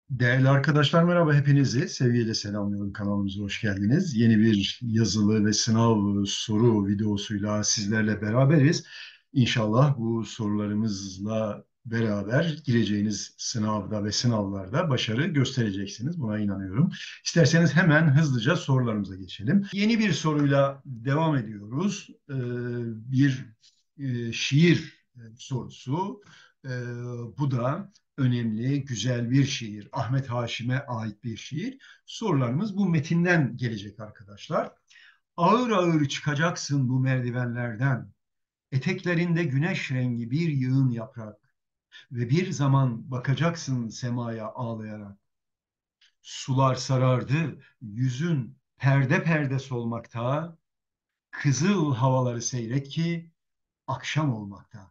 Değerli arkadaşlar merhaba hepinizi sevgiyle selamlıyorum, kanalımıza hoş geldiniz. Yeni bir yazılı ve sınav soru videosuyla sizlerle beraberiz. İnşallah bu sorularımızla beraber gireceğiniz sınavda ve sınavlarda başarı göstereceksiniz. Buna inanıyorum. İsterseniz hemen hızlıca sorularımıza geçelim. Yeni bir soruyla devam ediyoruz. Bir şiir sorusu. Ee, Bu da önemli, güzel bir şiir. Ahmet Haşim'e ait bir şiir. Sorularımız bu metinden gelecek arkadaşlar. Ağır ağır çıkacaksın bu merdivenlerden. Eteklerinde güneş rengi bir yığın yaprak ve bir zaman bakacaksın semaya ağlayarak. Sular sarardı, yüzün perde perde solmakta, kızıl havaları seyrek ki akşam olmakta.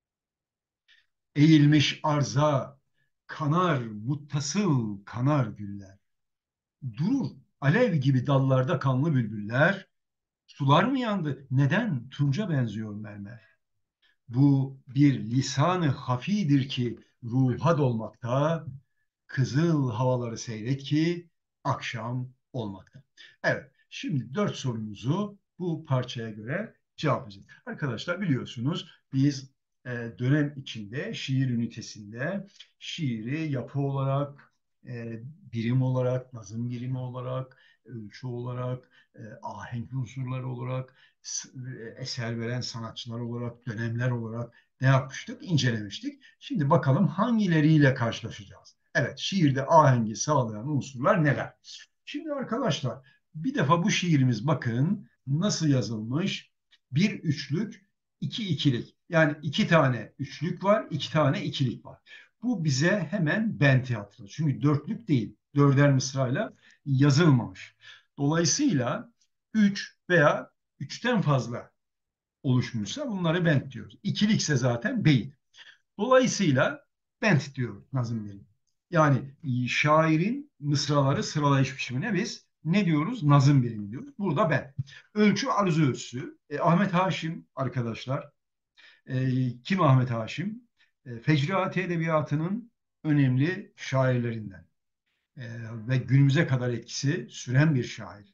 Eğilmiş arza, kanar muttasıl kanar güller. Durur alev gibi dallarda kanlı bülbüller. Sular mı yandı? Neden tunca benziyor mermer? Bu bir lisanı hafidir ki ruha dolmakta, kızıl havaları seyrek ki akşam olmakta. Evet, şimdi dört sorumuzu bu parçaya göre cevaplayacağız. Arkadaşlar biliyorsunuz biz dönem içinde şiir ünitesinde şiiri yapı olarak, birim olarak, nazım birimi olarak, ölçü olarak, ahenk unsurları olarak, eser veren sanatçılar olarak, dönemler olarak ne yapmıştık? İncelemiştik. Şimdi bakalım hangileriyle karşılaşacağız. Evet, şiirde ahengi sağlayan unsurlar neler? Şimdi arkadaşlar, bir defa bu şiirimiz bakın nasıl yazılmış. Bir üçlük, iki ikilik. Yani iki tane üçlük var, iki tane ikilik var. Bu bize hemen benti hatırlatıyor. Çünkü dörtlük değil, dörder mısrayla yazılmamış. Dolayısıyla üç veya üçten fazla oluşmuşsa bunları bent diyoruz. İkilikse zaten beyit. Dolayısıyla bent diyoruz nazım birimi. Yani şairin mısraları sıralayış biçimine biz ne diyoruz? Nazım birimi diyoruz. Burada ben. Ölçü aruz ölçüsü. Ahmet Haşim arkadaşlar. Kim Ahmet Haşim? Fecriati Edebiyatı'nın önemli şairlerinden. Ve günümüze kadar etkisi süren bir şair.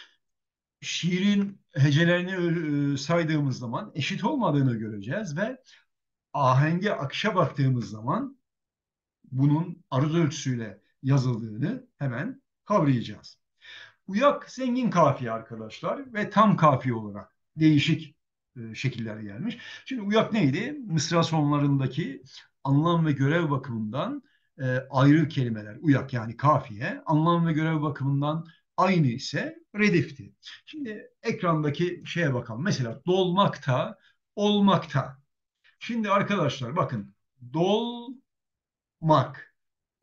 Şiirin hecelerini saydığımız zaman eşit olmadığını göreceğiz ve ahenge akışa baktığımız zaman bunun aruz ölçüsüyle yazıldığını hemen kavrayacağız. Uyak zengin kafiye arkadaşlar ve tam kafiye olarak değişik şekillere gelmiş. Şimdi uyak neydi? Mısra sonlarındaki anlam ve görev bakımından ayrı kelimeler. Uyak yani kafiye. Anlam ve görev bakımından aynı ise redifti. Şimdi ekrandaki şeye bakalım. Mesela dolmakta, olmakta. Şimdi arkadaşlar bakın. Dolmak,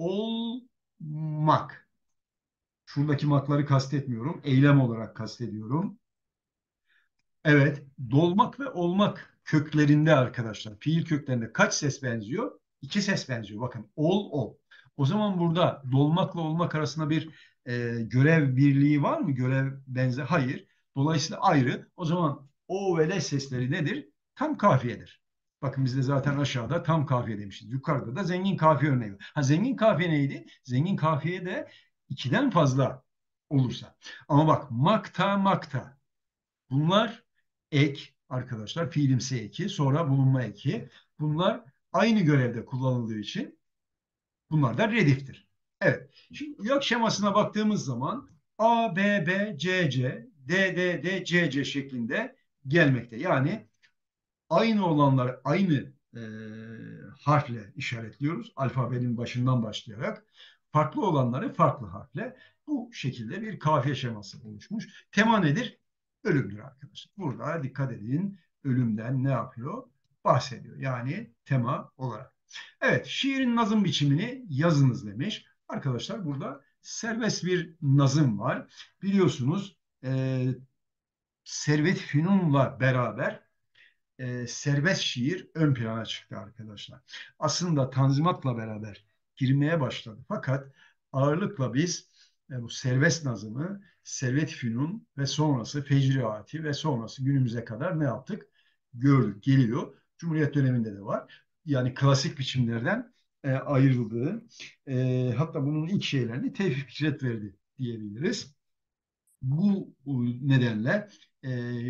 olmak. Şuradaki makları kastetmiyorum. Eylem olarak kastediyorum. Evet, dolmak ve olmak köklerinde arkadaşlar, fiil köklerinde kaç ses benziyor? İki ses benziyor. Bakın, ol. O zaman burada dolmakla olmak arasında bir görev birliği var mı? Görev benzer? Hayır. Dolayısıyla ayrı. O zaman o ve le sesleri nedir? Tam kafiyedir. Bakın bizde zaten aşağıda tam kafiye demişiz. Yukarıda da zengin kafiye örneği var. Ha, zengin kafiye neydi? Zengin kafiye de ikiden fazla olursa. Ama bak makta makta. Bunlar ek arkadaşlar, fiilimsi eki, sonra bulunma eki. Bunlar aynı görevde kullanıldığı için bunlar da rediftir. Evet. Şimdi uyak şemasına baktığımız zaman A, B, B, C, C, D, D, D, C, C şeklinde gelmekte. Yani aynı olanlar aynı harfle işaretliyoruz. Alfabenin başından başlayarak. Farklı olanları farklı harfle. Bu şekilde bir kafiye şeması oluşmuş. Tema nedir? Ölümdür arkadaşlar. Burada dikkat edin. Ölümden ne yapıyor? Bahsediyor. Yani tema olarak. Evet, şiirin nazım biçimini yazınız demiş. Arkadaşlar burada serbest bir nazım var. Biliyorsunuz Servet Fünun'la beraber serbest şiir ön plana çıktı arkadaşlar. Aslında Tanzimat'la beraber girmeye başladı. Fakat ağırlıkla biz bu serbest nazımı Servet Fünun ve sonrası Fecriati ve sonrası günümüze kadar ne yaptık? Gördük, geliyor. Cumhuriyet döneminde de var. Yani klasik biçimlerden ayrıldığı, hatta bunun ilk şeylerini Tevfik Fikret verdi diyebiliriz. Bu nedenle e,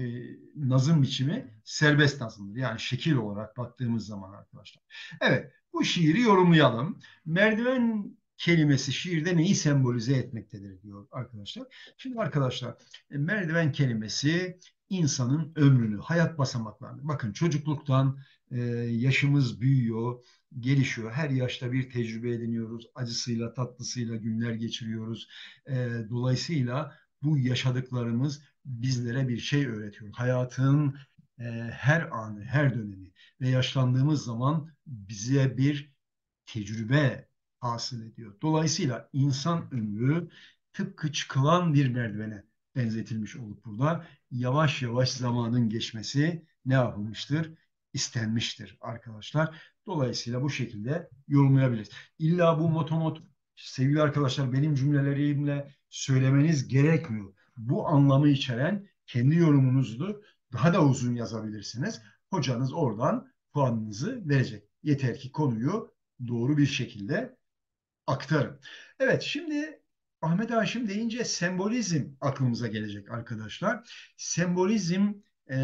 nazım biçimi serbest nazımdır. Yani şekil olarak baktığımız zaman arkadaşlar. Evet, bu şiiri yorumlayalım. Merdiven kelimesi şiirde neyi sembolize etmektedir diyor arkadaşlar. Şimdi arkadaşlar, merdiven kelimesi insanın ömrünü, hayat basamaklarını. Bakın çocukluktan yaşımız büyüyor, gelişiyor. Her yaşta bir tecrübe ediniyoruz. Acısıyla, tatlısıyla günler geçiriyoruz. Dolayısıyla bu yaşadıklarımız bizlere bir şey öğretiyor. Hayatın her anı, her dönemi ve yaşlandığımız zaman bize bir tecrübe hasıl ediyor. Dolayısıyla insan ömrü tıpkı çıkılan bir merdivene benzetilmiş olup burada yavaş yavaş zamanın geçmesi ne yapılmıştır? İstenmiştir arkadaşlar. Dolayısıyla bu şekilde yorumlayabiliriz. İlla bu motomot sevgili arkadaşlar benim cümlelerimle söylemeniz gerekmiyor. Bu anlamı içeren kendi yorumunuzu daha da uzun yazabilirsiniz. Hocanız oradan puanınızı verecek. Yeter ki konuyu doğru bir şekilde aktarın. Evet, şimdi Ahmet Haşim deyince sembolizm aklımıza gelecek arkadaşlar. Sembolizm e,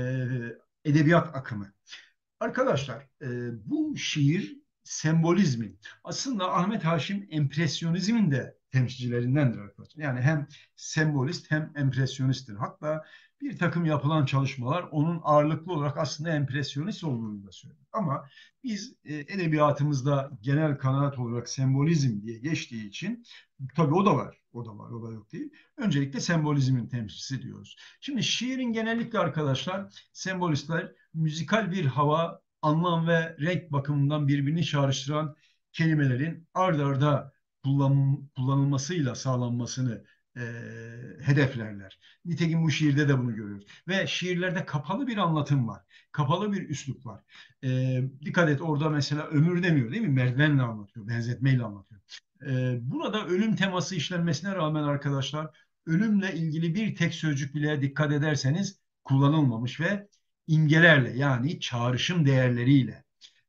edebiyat akımı. Arkadaşlar, bu şiir sembolizmin aslında Ahmet Haşim empresyonizmin de temsilcilerindendir arkadaşlar. Yani hem sembolist hem empresyonisttir. Hatta bir takım yapılan çalışmalar onun ağırlıklı olarak aslında empresyonist olduğunu da söylüyor. Ama biz edebiyatımızda genel kanaat olarak sembolizm diye geçtiği için tabii o da var. O da var, o da yok değil. Öncelikle sembolizmin temsilcisi diyoruz. Şimdi şiirin genellikle arkadaşlar sembolistler müzikal bir hava, anlam ve renk bakımından birbirini çağrıştıran kelimelerin ard arda kullanılmasıyla sağlanmasını e, hedeflerler. Nitekim bu şiirde de bunu görüyoruz. Ve şiirlerde kapalı bir anlatım var. Kapalı bir üslup var. Dikkat et orada mesela ömür demiyor değil mi? Merdivenle anlatıyor, benzetmeyle anlatıyor. Burada ölüm teması işlenmesine rağmen arkadaşlar ölümle ilgili bir tek sözcük bile dikkat ederseniz kullanılmamış ve imgelerle yani çağrışım değerleriyle,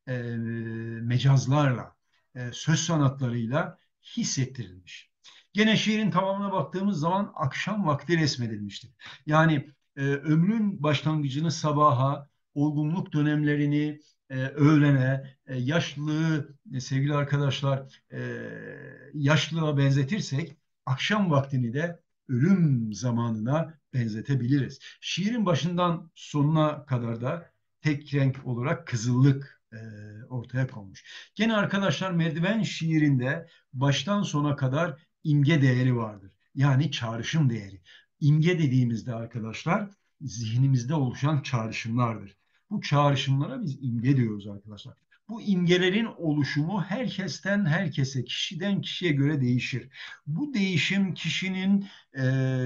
mecazlarla, söz sanatlarıyla hissettirilmiş. Gene şiirin tamamına baktığımız zaman akşam vakti resmedilmiştir. Yani ömrün başlangıcını sabaha, olgunluk dönemlerini öğlene, yaşlılığı sevgili arkadaşlar yaşlılığa benzetirsek akşam vaktini de ölüm zamanına benzetebiliriz. Şiirin başından sonuna kadar da tek renk olarak kızıllık ortaya konmuş. Gene arkadaşlar merdiven şiirinde baştan sona kadar imge değeri vardır. Yani çağrışım değeri. İmge dediğimizde arkadaşlar zihnimizde oluşan çağrışımlardır. Bu çağrışımlara biz imge diyoruz arkadaşlar. Bu imgelerin oluşumu herkesten herkese, kişiden kişiye göre değişir. Bu değişim kişinin e,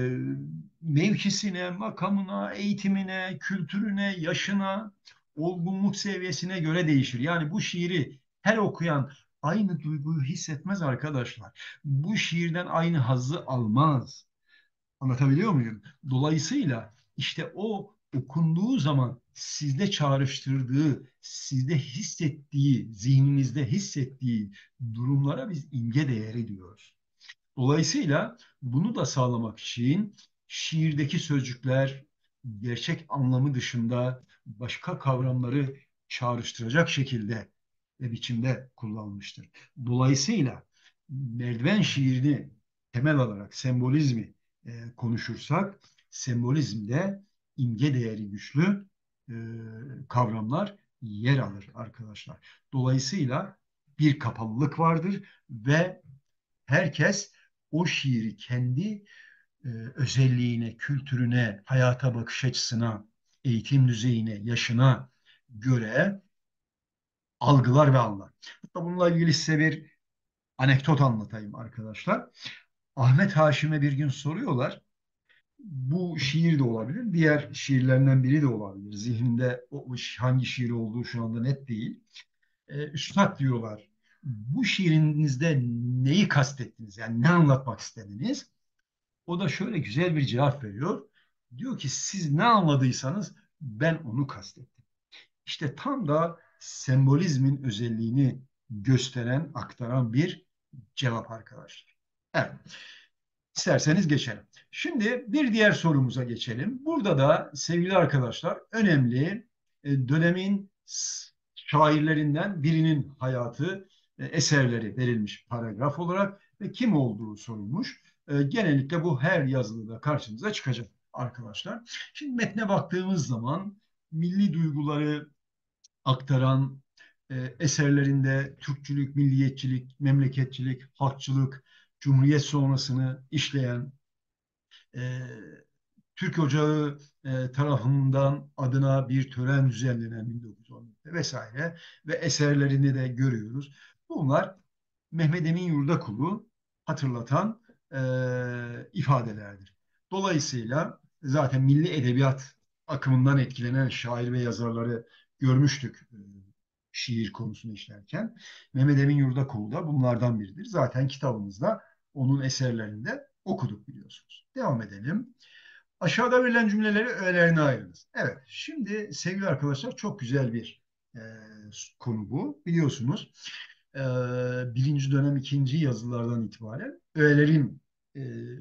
mevkisine, makamına, eğitimine, kültürüne, yaşına, olgunluk seviyesine göre değişir. Yani bu şiiri her okuyan aynı duyguyu hissetmez arkadaşlar. Bu şiirden aynı hazzı almaz. Anlatabiliyor muyum? Dolayısıyla işte o okunduğu zaman sizde çağrıştırdığı, sizde hissettiği, zihninizde hissettiği durumlara biz imge değeri diyoruz. Dolayısıyla bunu da sağlamak için şiirdeki sözcükler gerçek anlamı dışında başka kavramları çağrıştıracak şekilde ve biçimde kullanılmıştır. Dolayısıyla merdiven şiirini temel alarak sembolizmi konuşursak sembolizmde imge değeri güçlü e, kavramlar yer alır arkadaşlar. Dolayısıyla bir kapalılık vardır ve herkes o şiiri kendi özelliğine, kültürüne, hayata bakış açısına, eğitim düzeyine, yaşına göre algılar ve anlar. Hatta bununla ilgili size bir anekdot anlatayım arkadaşlar. Ahmet Haşim'e bir gün soruyorlar. Bu şiir de olabilir, diğer şiirlerinden biri de olabilir. Zihninde hangi şiir olduğu şu anda net değil. Üstad diyorlar, bu şiirinizde neyi kastettiniz? Yani ne anlatmak istediniz? O da şöyle güzel bir cevap veriyor. Diyor ki siz ne anladıysanız ben onu kastettim. İşte tam da sembolizmin özelliğini gösteren, aktaran bir cevap arkadaşlar. Evet. İsterseniz geçelim. Şimdi bir diğer sorumuza geçelim. Burada da sevgili arkadaşlar önemli dönemin şairlerinden birinin hayatı, eserleri verilmiş paragraf olarak ve kim olduğu sorulmuş. Genellikle bu her yazılıda karşımıza çıkacak arkadaşlar. Şimdi metne baktığımız zaman milli duyguları aktaran eserlerinde Türkçülük, milliyetçilik, memleketçilik, halkçılık, Cumhuriyet sonrasını işleyen e, Türk Ocağı tarafından adına bir tören düzenlenen 1914'te vesaire ve eserlerini de görüyoruz. Bunlar Mehmet Emin Yurdakul'u hatırlatan ifadelerdir. Dolayısıyla zaten milli edebiyat akımından etkilenen şair ve yazarları görmüştük şiir konusunu işlerken. Mehmet Emin Yurdakul da bunlardan biridir. Zaten kitabımızda onun eserlerinde okuduk biliyorsunuz. Devam edelim. Aşağıda verilen cümleleri öğelerine ayırınız. Evet, şimdi sevgili arkadaşlar çok güzel bir e, konu bu. Biliyorsunuz e, birinci dönem ikinci yazılardan itibaren öğelerin e,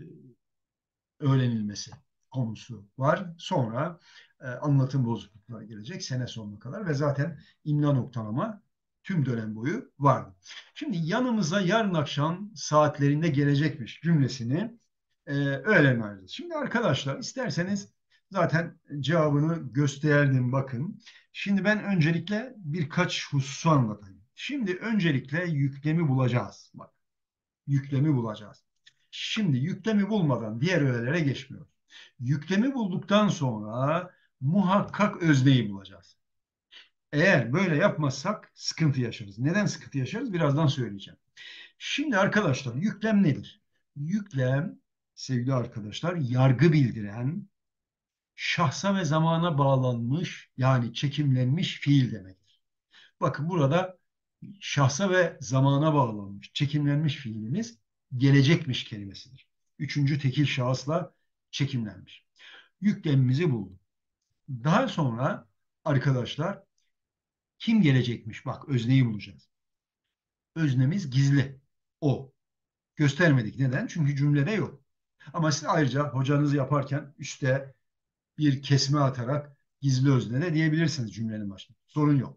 öğrenilmesi konusu var. Sonra anlatım bozuklukları gelecek sene sonuna kadar ve zaten imla noktalama tüm dönem boyu vardı. Şimdi yanımıza yarın akşam saatlerinde gelecekmiş cümlesini öğrenme ayıracağız. Şimdi arkadaşlar isterseniz zaten cevabını gösterdim bakın. Şimdi ben öncelikle birkaç hususu anlatayım. Şimdi öncelikle yüklemi bulacağız. Bak, yüklemi bulacağız. Şimdi yüklemi bulmadan diğer öğelere geçmiyoruz. Yüklemi bulduktan sonra muhakkak özneyi bulacağız. Eğer böyle yapmazsak sıkıntı yaşarız. Neden sıkıntı yaşarız? Birazdan söyleyeceğim. Şimdi arkadaşlar yüklem nedir? Yüklem sevgili arkadaşlar yargı bildiren, şahsa ve zamana bağlanmış yani çekimlenmiş fiil demektir. Bakın burada şahsa ve zamana bağlanmış, çekimlenmiş fiilimiz gelecekmiş kelimesidir. Üçüncü tekil şahısla çekimlenmiş. Yüklemimizi bulduk. Daha sonra arkadaşlar kim gelecekmiş? Bak özneyi bulacağız. Öznemiz gizli. O. Göstermedik. Neden? Çünkü cümlede yok. Ama siz ayrıca hocanız yaparken üste bir kesme atarak gizli özne de diyebilirsiniz cümlenin başına. Sorun yok.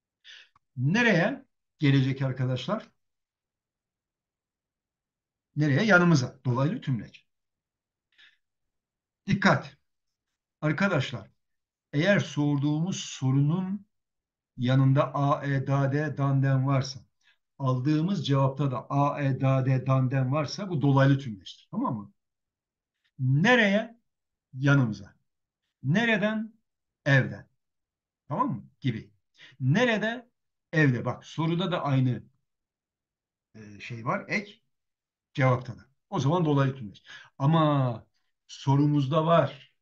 Nereye gelecek arkadaşlar? Nereye? Yanımıza. Dolaylı tümleç. Dikkat! Arkadaşlar, eğer sorduğumuz sorunun yanında a, e, da, de, dan, den varsa, aldığımız cevapta da a, e, da, de, dan, den varsa bu dolaylı tümleçtir. Tamam mı? Nereye? Yanımıza. Nereden? Evden. Tamam mı? Gibi. Nerede? Evde. Bak soruda da aynı şey var. Ek. Cevapta da. O zaman dolaylı tümleç. Ama sorumuzda var.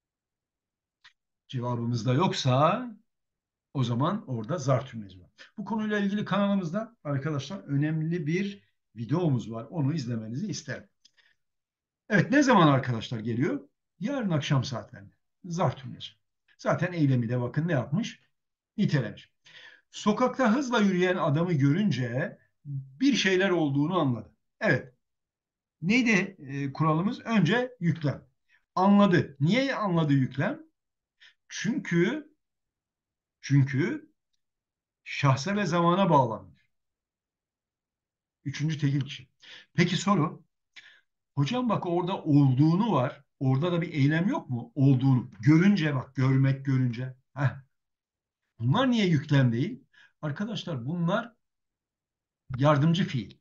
Cevabımızda yoksa o zaman orada zar tümleci var. Bu konuyla ilgili kanalımızda arkadaşlar önemli bir videomuz var. Onu izlemenizi isterim. Evet ne zaman arkadaşlar geliyor? Yarın akşam saatlerinde. Zar tümleci. Zaten eylemi de bakın ne yapmış? Nitelemiş. Sokakta hızla yürüyen adamı görünce bir şeyler olduğunu anladı. Evet. Neydi kuralımız? Önce yüklem. Anladı. Niye anladı yüklem? Çünkü çünkü şahsa ve zamana bağlanmış. Üçüncü tekil kişi. Peki soru. Hocam bak orada olduğunu var. Orada da bir eylem yok mu? Olduğunu. Görünce bak görmek görünce. Heh. Bunlar niye yüklem değil? Arkadaşlar bunlar yardımcı fiil.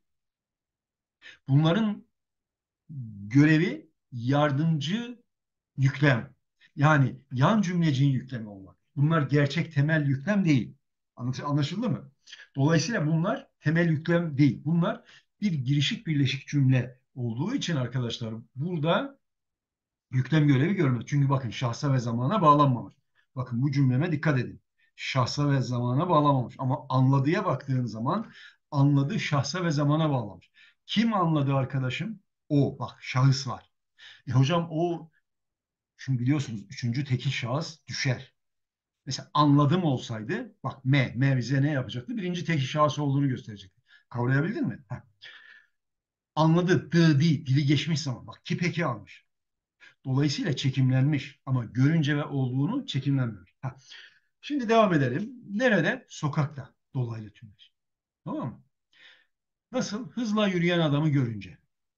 Bunların görevi yardımcı yüklem. Yani yan cümleciğin yüklemi olmak. Bunlar gerçek temel yüklem değil. Anlaşıldı mı? Dolayısıyla bunlar temel yüklem değil. Bunlar bir girişik birleşik cümle olduğu için arkadaşlar burada yüklem görevi görmez. Çünkü bakın şahsa ve zamana bağlanmamış. Bakın bu cümleme dikkat edin. Şahsa ve zamana bağlanmamış. Ama anladıya baktığın zaman anladı şahsa ve zamana bağlamış. Kim anladı arkadaşım? O. Bak şahıs var. Hocam o çünkü biliyorsunuz üçüncü tekil şahıs düşer. Mesela anladım olsaydı bak me bize ne yapacaktı? Birinci tekil şahıs olduğunu gösterecekti. Kavrayabildin mi? Heh. Anladı, dili geçmiş zaman. Bak ki peki almış. Dolayısıyla çekimlenmiş ama görünce ve olduğunu çekimlenmemiş. Ha. Şimdi devam edelim. Nerede? Sokakta. Dolaylı tümleç. Tamam mı? Nasıl? Hızla yürüyen adamı görünce.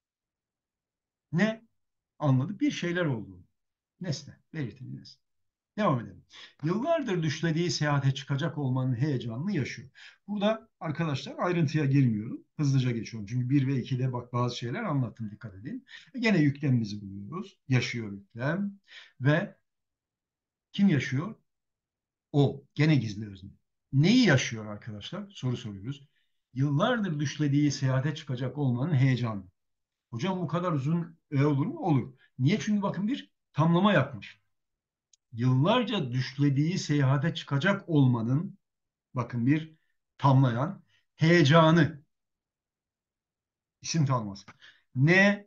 Ne? Anladı. Bir şeyler oldu. Nesne. Belirtili nesne. Devam edelim. Yıllardır düşlediği seyahate çıkacak olmanın heyecanını yaşıyor. Burada arkadaşlar ayrıntıya girmiyorum. Hızlıca geçiyorum. Çünkü bir ve 2'de bak bazı şeyler anlattım, dikkat edin. Gene yüklemimizi buluyoruz. Yaşıyor yüklem. Ve kim yaşıyor? O. Gene gizli özne. Neyi yaşıyor arkadaşlar? Soru soruyoruz. Yıllardır düşlediği seyahate çıkacak olmanın heyecanı. Hocam bu kadar uzun olur mu? Olur. Niye? Çünkü bakın bir tamlama yapmış. Yıllarca düşlediği seyahate çıkacak olmanın bakın bir tamlayan heyecanı, isim tanımlaması. Ne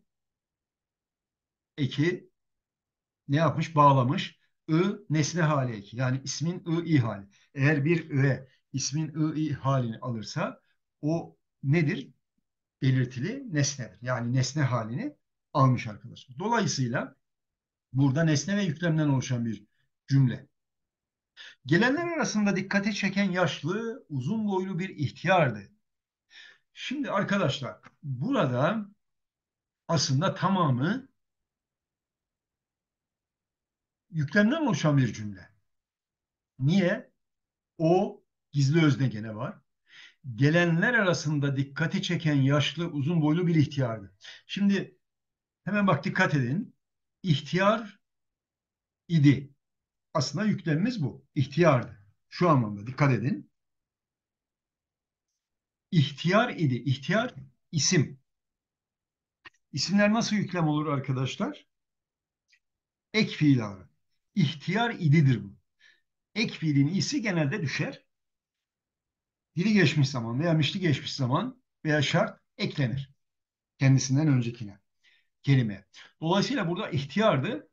eki ne yapmış? Bağlamış. I nesne hali eki. Yani ismin I hali. Eğer bir öğe ismin I halini alırsa o nedir? Belirtili nesnedir. Yani nesne halini almış arkadaşlar. Dolayısıyla burada nesne ve yüklemden oluşan bir cümle. Gelenler arasında dikkati çeken yaşlı, uzun boylu bir ihtiyardı. Şimdi arkadaşlar burada aslında tamamı yüklemden oluşan bir cümle. Niye? O gizli özne gene var. Gelenler arasında dikkati çeken yaşlı, uzun boylu bir ihtiyardı. Şimdi hemen bak dikkat edin. İhtiyar idi. Aslında yüklemimiz bu. İhtiyardı. Şu anlamda dikkat edin. İhtiyar idi. İhtiyar isim. İsimler nasıl yüklem olur arkadaşlar? Ek fiil ağırı. İhtiyar ididir bu. Ek fiilin isi genelde düşer. Dili geçmiş zaman veya mişli geçmiş zaman veya şart eklenir. Kendisinden öncekine, kelime. Dolayısıyla burada ihtiyardı,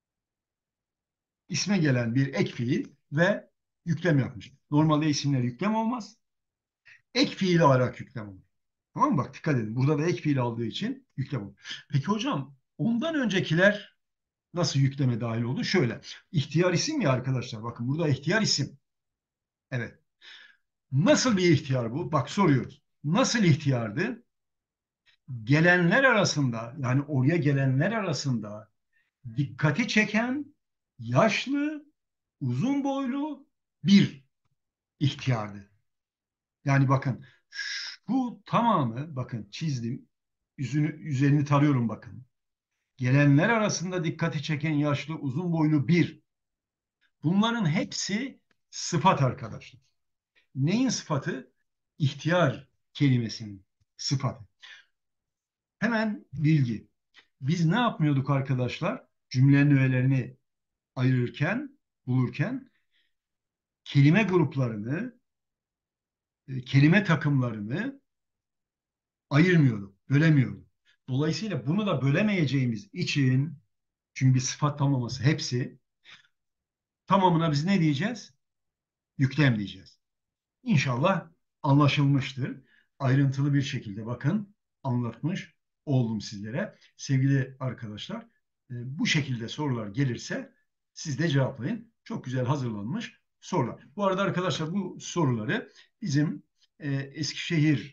isme gelen bir ek fiil ve yüklem yapmış. Normalde isimler yüklem olmaz. Ek fiil alarak yüklem olur. Tamam mı? Bak dikkat edin. Burada da ek fiil aldığı için yüklem olur. Peki hocam ondan öncekiler nasıl yükleme dahil oldu? Şöyle. İhtiyar isim ya arkadaşlar. Bakın burada ihtiyar isim. Evet. Nasıl bir ihtiyar bu? Bak soruyoruz. Nasıl ihtiyardı? Gelenler arasında yani oraya gelenler arasında dikkati çeken yaşlı, uzun boylu bir ihtiyardı. Yani bakın şu tamamı bakın çizdim. Üzerini tarıyorum bakın. Gelenler arasında dikkati çeken yaşlı, uzun boylu bir. Bunların hepsi sıfat arkadaşlar. Neyin sıfatı? İhtiyar kelimesinin sıfatı. Hemen bilgi. Biz ne yapmıyorduk arkadaşlar? Cümlenin öğelerini ayırırken, bulurken kelime gruplarını, kelime takımlarını ayırmıyorduk, bölemiyorduk. Dolayısıyla bunu da bölemeyeceğimiz için çünkü bir sıfat tamlaması hepsi tamamına biz ne diyeceğiz? Yüklem diyeceğiz. İnşallah anlaşılmıştır. Ayrıntılı bir şekilde bakın anlatmış oldum sizlere. Sevgili arkadaşlar, bu şekilde sorular gelirse siz de cevaplayın. Çok güzel hazırlanmış sorular. Bu arada arkadaşlar bu soruları bizim Eskişehir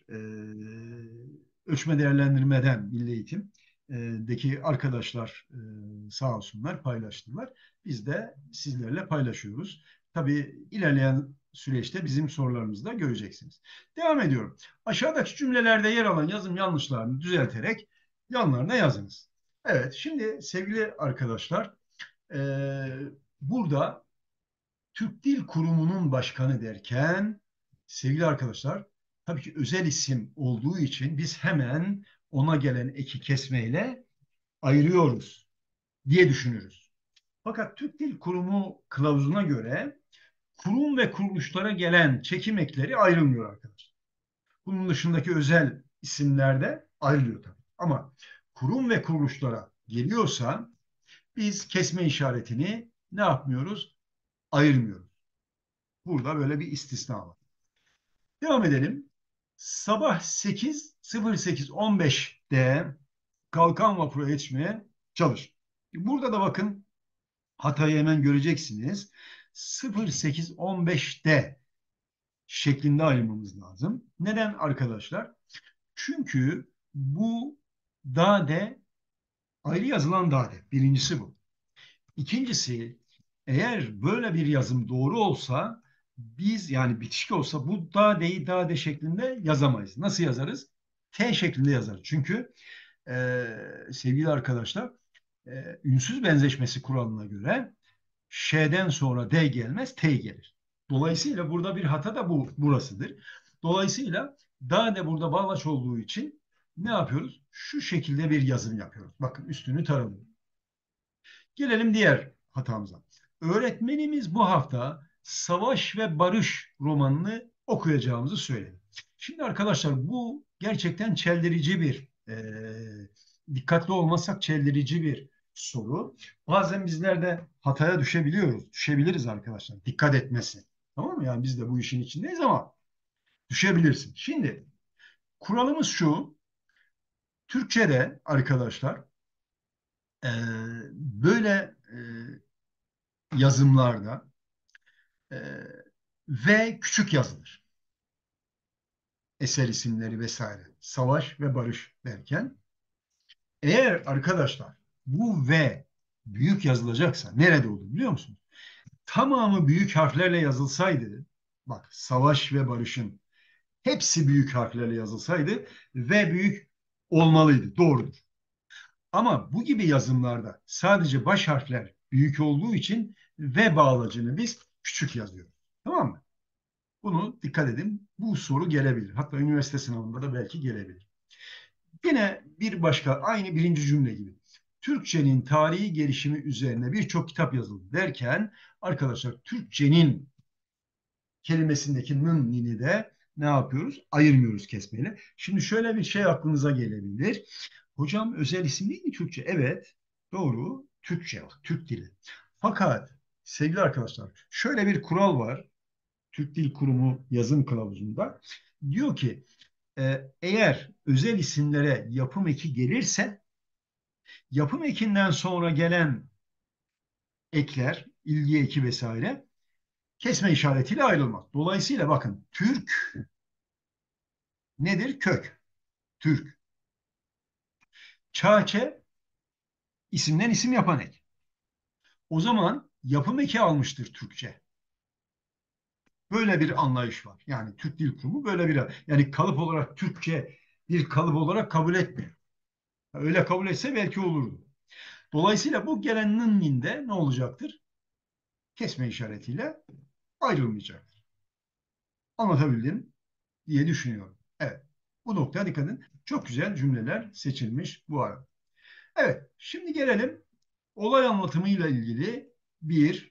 Ölçme Değerlendirmeden Milli Eğitim'deki arkadaşlar sağ olsunlar paylaştılar. Biz de sizlerle paylaşıyoruz. Tabii ilerleyen süreçte bizim sorularımızı da göreceksiniz. Devam ediyorum. Aşağıdaki cümlelerde yer alan yazım yanlışlarını düzelterek yanlarına yazınız. Evet, şimdi sevgili arkadaşlar, e, burada Türk Dil Kurumu'nun başkanı derken, sevgili arkadaşlar, tabii ki özel isim olduğu için biz hemen ona gelen eki kesmeyle ayırıyoruz diye düşünürüz. Fakat Türk Dil Kurumu kılavuzuna göre kurum ve kuruluşlara gelen çekim ekleri ayrılmıyor arkadaşlar. Bunun dışındaki özel isimlerde ayrılıyor tabii. Ama kurum ve kuruluşlara geliyorsa biz kesme işaretini ne yapmıyoruz? Ayırmıyoruz. Burada böyle bir istisna var. Devam edelim. Sabah 8.08.15'de kalkan vapura yetişmeye çalış. Burada da bakın hatayı hemen göreceksiniz. 08.15'te şeklinde ayırmamız lazım. Neden arkadaşlar? Çünkü bu dade ayrı yazılan dade. Birincisi bu. İkincisi, eğer böyle bir yazım doğru olsa biz yani bitişik olsa bu dadeyi dade şeklinde yazamayız. Nasıl yazarız? T şeklinde yazarız. Çünkü sevgili arkadaşlar ünsüz benzeşmesi kuralına göre Ş'den sonra D gelmez, T gelir. Dolayısıyla burada bir hata da bu burasıdır. Dolayısıyla dade burada bağlaç olduğu için ne yapıyoruz? Şu şekilde bir yazım yapıyoruz. Bakın üstünü taradım. Gelelim diğer hatamıza. Öğretmenimiz bu hafta Savaş ve Barış romanını okuyacağımızı söyledi. Şimdi arkadaşlar bu gerçekten çeldirici bir, dikkatli olmazsak çeldirici bir soru. Bazen bizler de hataya düşebiliyoruz. Düşebiliriz arkadaşlar. Dikkat etmesi. Tamam mı? Yani biz de bu işin içindeyiz ama düşebilirsin. Şimdi kuralımız şu. Türkçe'de arkadaşlar e, böyle yazımlarda e, ve küçük yazılır. Eser isimleri vesaire. Savaş ve barış derken. Eğer arkadaşlar bu V büyük yazılacaksa nerede olur biliyor musunuz? Tamamı büyük harflerle yazılsaydı, bak savaş ve barışın hepsi büyük harflerle yazılsaydı V büyük olmalıydı. Doğrudur. Ama bu gibi yazımlarda sadece baş harfler büyük olduğu için V bağlacını biz küçük yazıyoruz. Tamam mı? Bunu dikkat edin. Bu soru gelebilir. Hatta üniversite sınavında da belki gelebilir. Yine bir başka aynı birinci cümle gibi. Türkçenin tarihi gelişimi üzerine birçok kitap yazıldı derken arkadaşlar Türkçenin kelimesindeki nın nini de ne yapıyoruz? Ayırmıyoruz kesmeyle. Şimdi şöyle bir şey aklınıza gelebilir. Hocam özel isim değil mi Türkçe? Evet. Doğru. Türkçe. Türk dili. Fakat sevgili arkadaşlar şöyle bir kural var. Türk Dil Kurumu yazım kılavuzunda. Diyor ki eğer özel isimlere yapım eki gelirse yapım ekinden sonra gelen ekler, ilgi eki vesaire kesme işaretiyle ayrılmaz. Dolayısıyla bakın Türk nedir? Kök. Türk. Çağçe isimden isim yapan ek. O zaman yapım eki almıştır Türkçe. Böyle bir anlayış var. Yani Türk Dil Kurumu böyle bir yani kalıp olarak Türkçe bir kalıp olarak kabul etmiyor. Öyle kabul etse belki olurdu. Dolayısıyla bu gelen nın ne olacaktır? Kesme işaretiyle ayrılmayacaktır. Anlatabildim diye düşünüyorum. Evet. Bu noktaya dikkat edin. Çok güzel cümleler seçilmiş bu arada. Evet. Şimdi gelelim olay anlatımıyla ilgili bir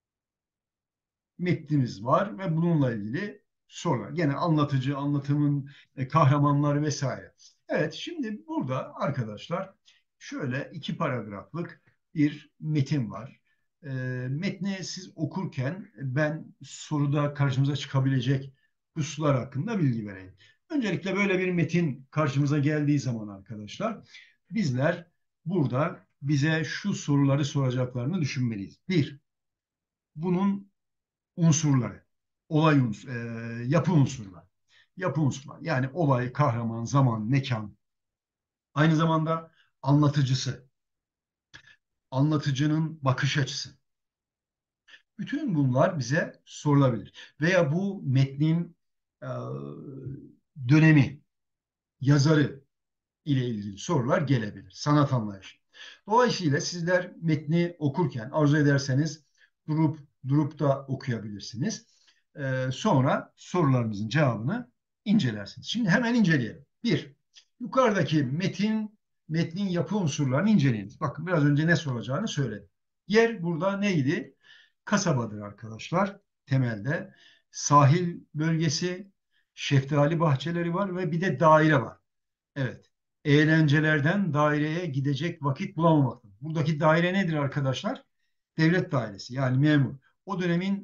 metnimiz var ve bununla ilgili sorular. Gene anlatıcı, anlatımın kahramanları vesaire. Evet, şimdi burada arkadaşlar şöyle iki paragraflık bir metin var. E, Metni siz okurken ben soruda karşımıza çıkabilecek hususlar hakkında bilgi vereyim. Öncelikle böyle bir metin karşımıza geldiği zaman arkadaşlar bizler burada bize şu soruları soracaklarını düşünmeliyiz. Bir, bunun unsurları, yapı unsurları. Yapı unsurları. Yani olay, kahraman, zaman, mekan. Aynı zamanda anlatıcısı, anlatıcının bakış açısı. Bütün bunlar bize sorulabilir. Veya bu metnin e, dönemi, yazarı ile ilgili sorular gelebilir. Sanat anlayışı. Dolayısıyla sizler metni okurken arzu ederseniz durup da okuyabilirsiniz. Sonra sorularımızın cevabını incelersiniz. Şimdi hemen inceleyelim. Bir, yukarıdaki metnin yapı unsurlarını inceleyiniz. Bakın biraz önce ne soracağını söyledim. Yer burada neydi? Kasabadır arkadaşlar. Temelde sahil bölgesi, şeftali bahçeleri var ve bir de daire var. Evet. Eğlencelerden daireye gidecek vakit bulamamaktadır. Buradaki daire nedir arkadaşlar? Devlet dairesi yani memur. O dönemin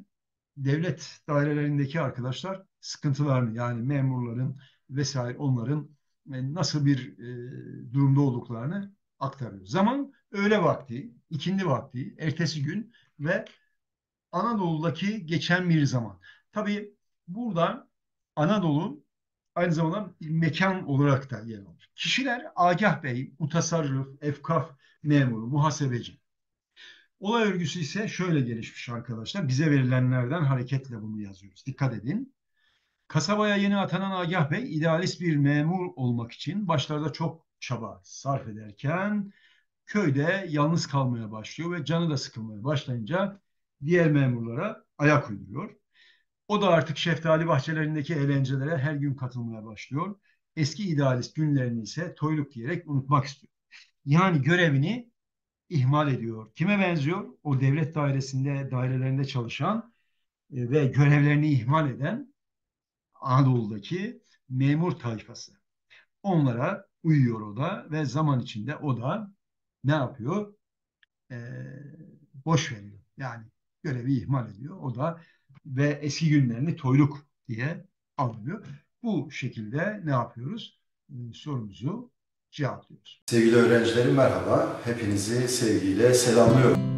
devlet dairelerindeki arkadaşlar sıkıntılarını, yani memurların vesaire, onların nasıl bir durumda olduklarını aktarıyor. Zaman öğle vakti, ikindi vakti, ertesi gün ve Anadolu'daki geçen bir zaman. Tabii burada Anadolu aynı zamanda bir mekan olarak da yer alır. Kişiler Agah Bey, mutasarrıf, efkaf memuru, muhasebeci. Olay örgüsü ise şöyle gelişmiş arkadaşlar. Bize verilenlerden hareketle bunu yazıyoruz. Dikkat edin. Kasabaya yeni atanan Agah Bey idealist bir memur olmak için başlarda çok çaba sarf ederken köyde yalnız kalmaya başlıyor ve canı da sıkılmaya başlayınca diğer memurlara ayak uyduruyor. O da artık şeftali bahçelerindeki eğlencelere her gün katılmaya başlıyor. Eski idealist günlerini ise toyluk diyerek unutmak istiyor. Yani görevini ihmal ediyor. Kime benziyor? O devlet dairelerinde çalışan ve görevlerini ihmal eden Anadolu'daki memur tayfası. Onlara uyuyor o da ve zaman içinde o da ne yapıyor? e, Boş veriyor. Yani görevi ihmal ediyor. O da ve eski günlerini toyluk diye alıyor. Bu şekilde ne yapıyoruz? Sorumuzu cevaplıyoruz. Sevgili öğrencilerim merhaba. Hepinizi sevgiyle selamlıyorum.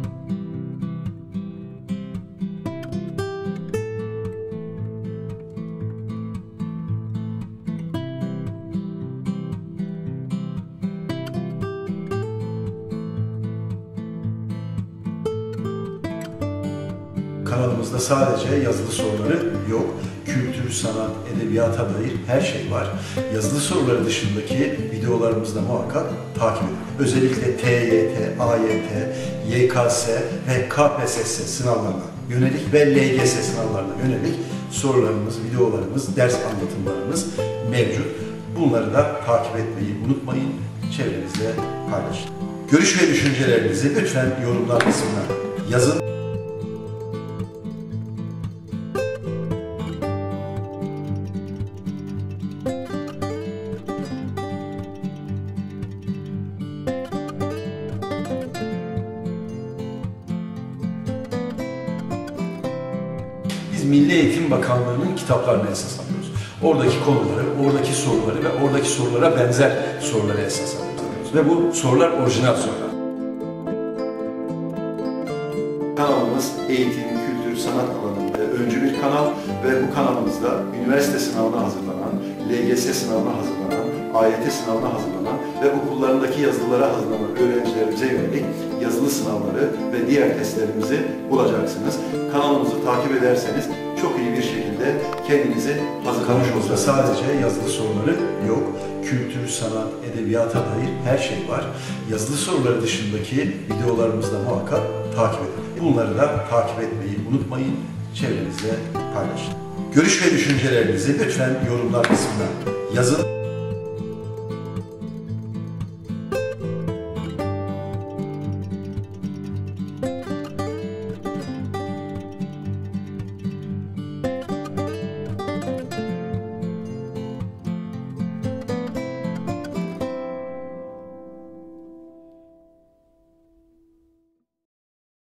Kanalımızda sadece yazılı soruları yok. Kültür, sanat, edebiyata dair her şey var. Yazılı soruları dışındaki videolarımızda muhakkak takip edin. Özellikle TYT, AYT, YKS ve KPSS sınavlarına yönelik ve LGS sınavlarına yönelik sorularımız, videolarımız, ders anlatımlarımız mevcut. Bunları da takip etmeyi unutmayın, çevrenizde paylaşın. Görüş ve düşüncelerinizi lütfen yorumlar kısmına yazın. Milli Eğitim Bakanlığı'nın kitaplarını esas alıyoruz. Oradaki konuları, oradaki soruları ve oradaki sorulara benzer soruları esas alıyoruz. Ve bu sorular orijinal sorular. Kanalımız eğitim, kültür, sanat alanında öncü bir kanal ve bu kanalımızda üniversite sınavına hazırlanan, LGS sınavına hazırlanan, AYT sınavına hazırlanan ve okullarındaki yazılılara hazırlanan öğrencilerimize yönelik yazılı sınavları ve diğer testlerimizi bulacaksınız. Kanalımızı takip ederseniz çok iyi bir şekilde kendinizi hazırlamış olursunuz. Sadece yazılı soruları yok. Kültür, sanat, edebiyata dair her şey var. Yazılı soruları dışındaki videolarımızda muhakkak takip edin. Bunları da takip etmeyi unutmayın, çevrenizde paylaşın. Görüş ve düşüncelerinizi lütfen yorumlar kısmına yazın.